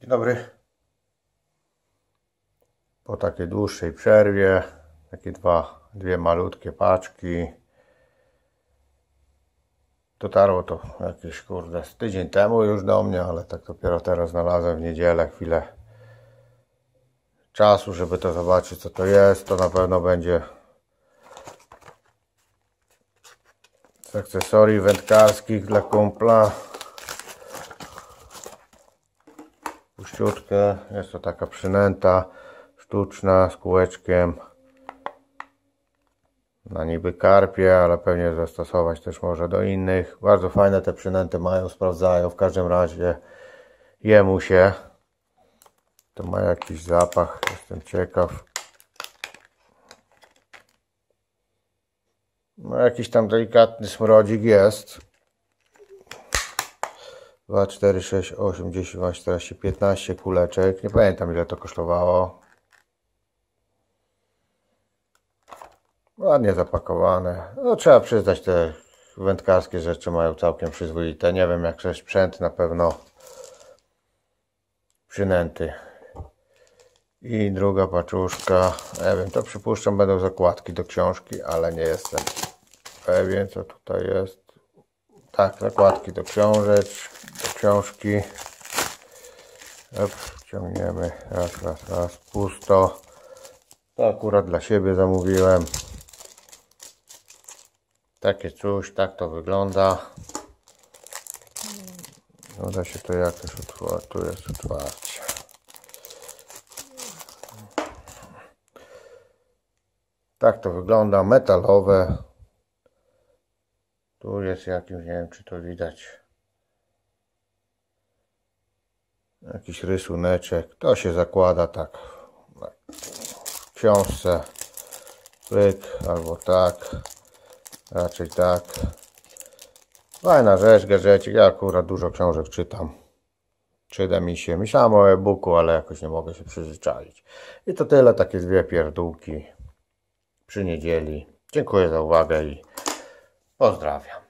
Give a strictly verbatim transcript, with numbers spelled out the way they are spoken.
Dzień dobry. Po takiej dłuższej przerwie, takie dwa, dwie malutkie paczki. Dotarło to jakieś kurde z tydzień temu już do mnie, ale tak dopiero teraz znalazłem w niedzielę chwilę czasu, żeby to zobaczyć, co to jest. To na pewno będzie z akcesorii wędkarskich dla kumpla. Puściutkę. Jest to taka przynęta sztuczna z kółeczkiem na niby karpie, ale pewnie zastosować też może do innych. Bardzo fajne te przynęty mają, sprawdzają. W każdym razie jemu się. To ma jakiś zapach, jestem ciekaw. No jakiś tam delikatny smrodzik jest. dwa, cztery, sześć, osiem, dziesięć, dwanaście, czternaście, piętnaście kuleczek. Nie pamiętam, ile to kosztowało. Ładnie zapakowane. No trzeba przyznać, te wędkarskie rzeczy mają całkiem przyzwoite. Nie wiem, jak coś sprzęt, na pewno przynęty. I druga paczuszka. Nie wiem, to przypuszczam będą zakładki do książki, ale nie jestem pewien, co tutaj jest. Tak, zakładki do książek, do książki. Op, ciągniemy. Raz, raz, raz. Pusto. To akurat dla siebie zamówiłem. Takie coś, tak to wygląda. No da się to jakoś otworzyć. Tu jest otwarcie. Tak to wygląda, metalowe. Tu jest jakimś, nie wiem, czy to widać, jakiś rysuneczek. To się zakłada tak w książce. Pyk, albo tak. Raczej tak. Fajna rzecz, gadżecik. Ja akurat dużo książek czytam. Przyda mi się. Myślałem o e-booku, ale jakoś nie mogę się przyzwyczaić. I to tyle, takie dwie pierdółki przy niedzieli. Dziękuję za uwagę i pozdrawiam.